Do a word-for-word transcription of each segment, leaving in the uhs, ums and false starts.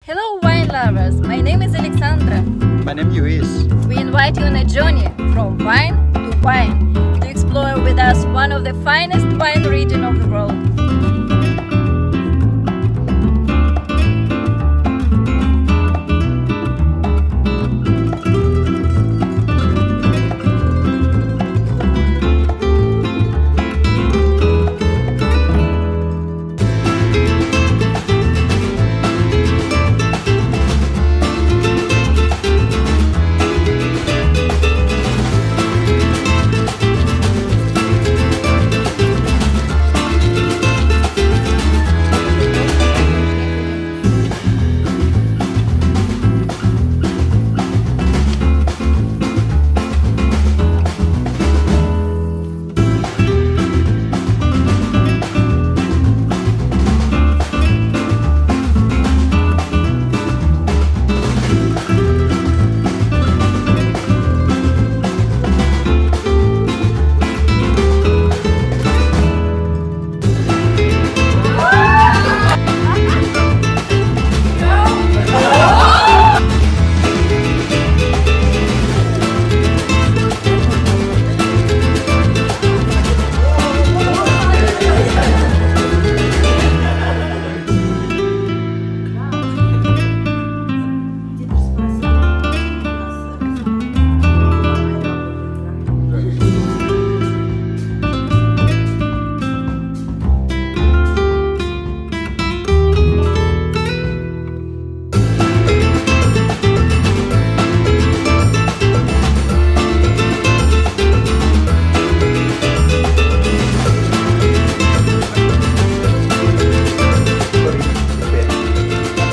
Hello wine lovers, my name is Alexandra. My name is Luis. We invite you on a journey from wine to wine to explore with us one of the finest wine regions of the world.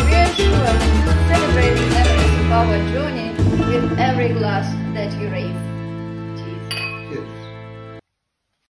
Our journey with every glass that you raise.